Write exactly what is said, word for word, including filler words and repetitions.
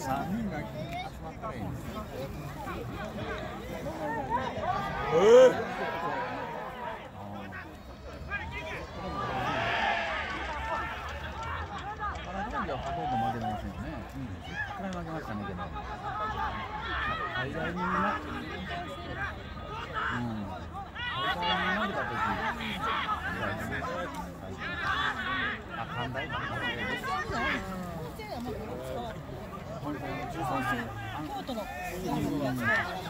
さんにんが集まったらいいんですよ。 えーほとんど負けてませんよね。うん。いっかい負けましたねけど。最大にな。うん。最大に負けた時。あ、寛大か。 京都の。